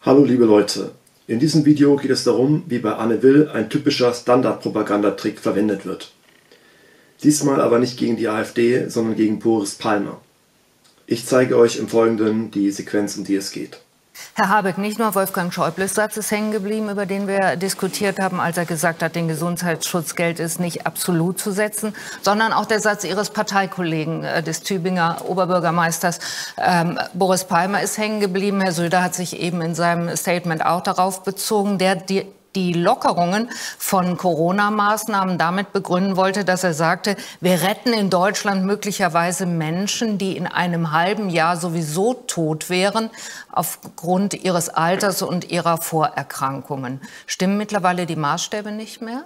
Hallo liebe Leute, in diesem Video geht es darum, wie bei Anne Will ein typischer Standard-Propagandatrick verwendet wird. Diesmal aber nicht gegen die AfD, sondern gegen Boris Palmer. Ich zeige euch im Folgenden die Sequenz, um die es geht. Herr Habeck, nicht nur Wolfgang Schäubles Satz ist hängen geblieben, über den wir diskutiert haben, als er gesagt hat, den Gesundheitsschutzgeld ist nicht absolut zu setzen, sondern auch der Satz Ihres Parteikollegen, des Tübinger Oberbürgermeisters Boris Palmer ist hängen geblieben. Herr Söder hat sich eben in seinem Statement auch darauf bezogen, der die Lockerungen von Corona-Maßnahmen damit begründen wollte, dass er sagte, wir retten in Deutschland möglicherweise Menschen, die in einem halben Jahr sowieso tot wären, aufgrund ihres Alters und ihrer Vorerkrankungen. Stimmen mittlerweile die Maßstäbe nicht mehr?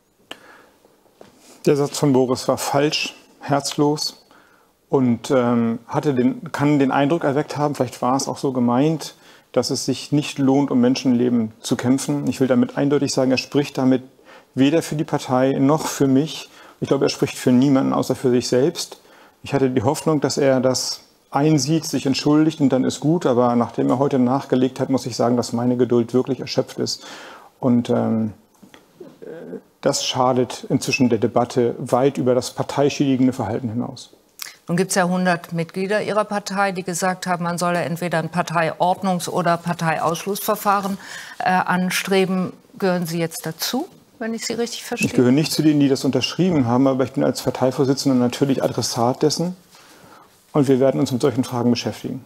Der Satz von Boris war falsch, herzlos und kann den Eindruck erweckt haben, vielleicht war es auch so gemeint, dass es sich nicht lohnt, um Menschenleben zu kämpfen. Ich will damit eindeutig sagen, er spricht damit weder für die Partei noch für mich. Ich glaube, er spricht für niemanden außer für sich selbst. Ich hatte die Hoffnung, dass er das einsieht, sich entschuldigt und dann ist gut. Aber nachdem er heute nachgelegt hat, muss ich sagen, dass meine Geduld wirklich erschöpft ist. Und das schadet inzwischen der Debatte weit über das parteischädigende Verhalten hinaus. Nun gibt es ja 100 Mitglieder Ihrer Partei, die gesagt haben, man solle entweder ein Parteiordnungs- oder Parteiausschlussverfahren anstreben. Gehören Sie jetzt dazu, wenn ich Sie richtig verstehe? Ich gehöre nicht zu denen, die das unterschrieben haben, aber ich bin als Parteivorsitzender natürlich Adressat dessen. Und wir werden uns mit solchen Fragen beschäftigen.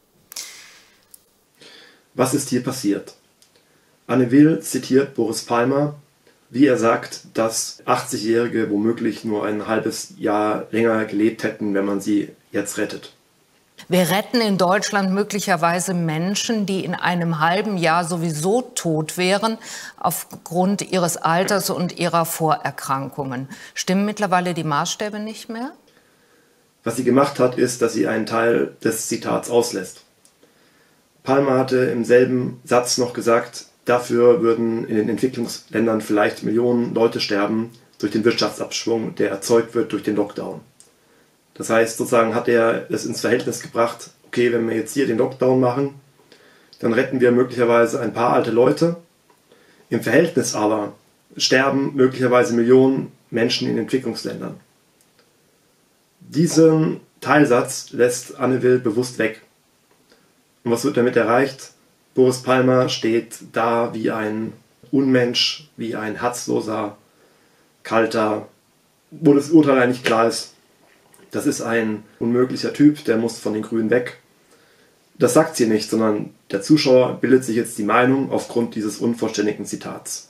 Was ist hier passiert? Anne Will zitiert Boris Palmer, wie er sagt, dass 80-Jährige womöglich nur ein halbes Jahr länger gelebt hätten, wenn man sie jetzt rettet. Wir retten in Deutschland möglicherweise Menschen, die in einem halben Jahr sowieso tot wären, aufgrund ihres Alters und ihrer Vorerkrankungen. Stimmen mittlerweile die Maßstäbe nicht mehr? Was sie gemacht hat, ist, dass sie einen Teil des Zitats auslässt. Palmer hatte im selben Satz noch gesagt, dafür würden in den Entwicklungsländern vielleicht Millionen Leute sterben durch den Wirtschaftsabschwung, der erzeugt wird durch den Lockdown. Das heißt, sozusagen hat er es ins Verhältnis gebracht, okay, wenn wir jetzt hier den Lockdown machen, dann retten wir möglicherweise ein paar alte Leute. Im Verhältnis aber sterben möglicherweise Millionen Menschen in Entwicklungsländern. Diesen Teilsatz lässt Anne Will bewusst weg. Und was wird damit erreicht? Boris Palmer steht da wie ein Unmensch, wie ein herzloser, kalter, wo das Urteil eigentlich klar ist. Das ist ein unmöglicher Typ, der muss von den Grünen weg. Das sagt sie nicht, sondern der Zuschauer bildet sich jetzt die Meinung aufgrund dieses unvollständigen Zitats.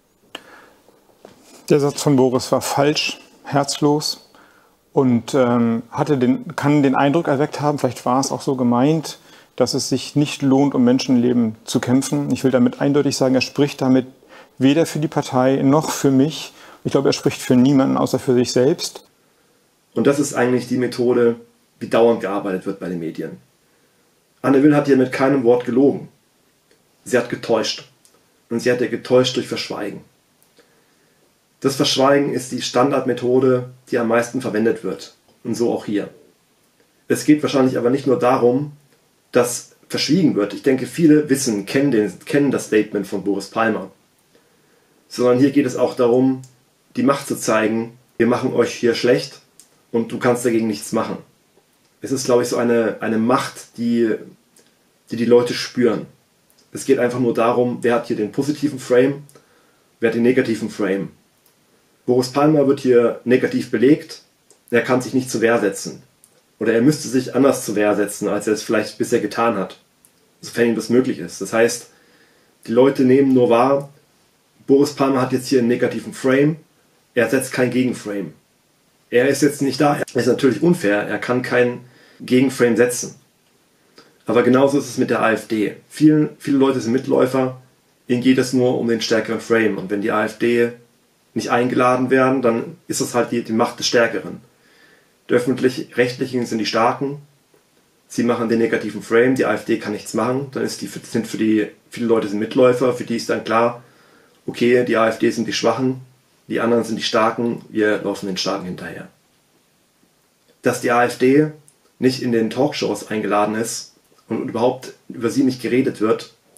Der Satz von Boris war falsch, herzlos und kann den Eindruck erweckt haben, vielleicht war es auch so gemeint, dass es sich nicht lohnt, um Menschenleben zu kämpfen. Ich will damit eindeutig sagen, er spricht damit weder für die Partei noch für mich. Ich glaube, er spricht für niemanden außer für sich selbst. Und das ist eigentlich die Methode, wie dauernd gearbeitet wird bei den Medien. Anne Will hat hier mit keinem Wort gelogen. Sie hat getäuscht. Und sie hat ja getäuscht durch Verschweigen. Das Verschweigen ist die Standardmethode, die am meisten verwendet wird. Und so auch hier. Es geht wahrscheinlich aber nicht nur darum, dass verschwiegen wird. Ich denke, viele kennen das Statement von Boris Palmer. Sondern hier geht es auch darum, die Macht zu zeigen, wir machen euch hier schlecht und du kannst dagegen nichts machen. Es ist, glaube ich, so eine Macht, die Leute spüren. Es geht einfach nur darum, wer hat hier den positiven Frame, wer hat den negativen Frame. Boris Palmer wird hier negativ belegt, er kann sich nicht zur Wehr setzen. Oder er müsste sich anders zur Wehr setzen, als er es vielleicht bisher getan hat, sofern ihm das möglich ist. Das heißt, die Leute nehmen nur wahr, Boris Palmer hat jetzt hier einen negativen Frame, er setzt kein Gegenframe. Er ist jetzt nicht da, er ist natürlich unfair, er kann kein Gegenframe setzen. Aber genauso ist es mit der AfD. Viele Leute sind Mitläufer, ihnen geht es nur um den stärkeren Frame. Und wenn die AfD nicht eingeladen werden, dann ist das halt die Macht des Stärkeren. Die Öffentlich-Rechtlichen sind die Starken, sie machen den negativen Frame, die AfD kann nichts machen, dann viele Leute sind Mitläufer, für die ist dann klar, okay, die AfD sind die Schwachen, die anderen sind die Starken, wir laufen den Starken hinterher. Dass die AfD nicht in den Talkshows eingeladen ist und überhaupt über sie nicht geredet wird,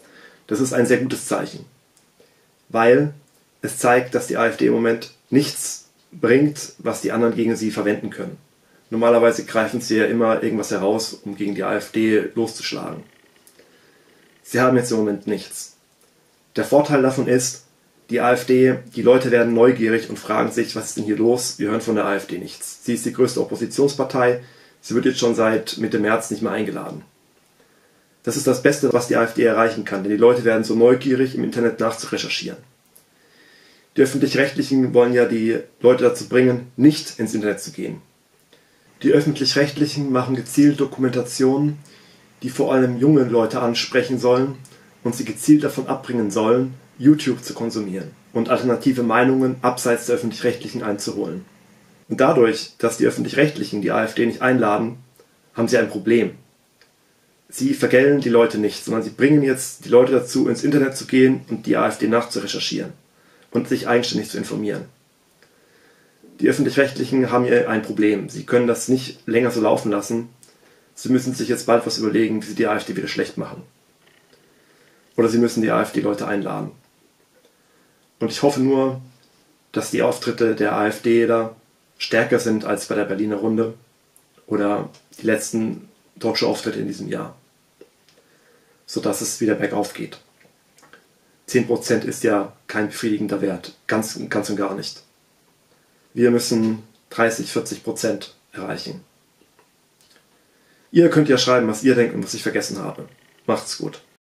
Das ist ein sehr gutes Zeichen, weil es zeigt, dass die AfD im Moment nichts bringt, was die anderen gegen sie verwenden können. Normalerweise greifen sie ja immer irgendwas heraus, um gegen die AfD loszuschlagen. Sie haben jetzt im Moment nichts. Der Vorteil davon ist, die AfD, die Leute werden neugierig und fragen sich, was ist denn hier los? Wir hören von der AfD nichts. Sie ist die größte Oppositionspartei. Sie wird jetzt schon seit Mitte März nicht mehr eingeladen. Das ist das Beste, was die AfD erreichen kann, denn die Leute werden so neugierig, im Internet nachzurecherchieren. Die Öffentlich-Rechtlichen wollen ja die Leute dazu bringen, nicht ins Internet zu gehen. Die Öffentlich-Rechtlichen machen gezielt Dokumentationen, die vor allem junge Leute ansprechen sollen und sie gezielt davon abbringen sollen, YouTube zu konsumieren und alternative Meinungen abseits der Öffentlich-Rechtlichen einzuholen. Und dadurch, dass die Öffentlich-Rechtlichen die AfD nicht einladen, haben sie ein Problem. Sie vergällen die Leute nicht, sondern sie bringen jetzt die Leute dazu, ins Internet zu gehen und die AfD nachzurecherchieren und sich eigenständig zu informieren. Die Öffentlich-Rechtlichen haben hier ein Problem. Sie können das nicht länger so laufen lassen. Sie müssen sich jetzt bald was überlegen, wie sie die AfD wieder schlecht machen. Oder sie müssen die AfD-Leute einladen. Und ich hoffe nur, dass die Auftritte der AfD da stärker sind als bei der Berliner Runde oder die letzten Talkshow-Auftritte in diesem Jahr, sodass es wieder bergauf geht. 10% ist ja kein befriedigender Wert, ganz und gar nicht. Wir müssen 30-40% erreichen. Ihr könnt ja schreiben, was ihr denkt und was ich vergessen habe. Macht's gut.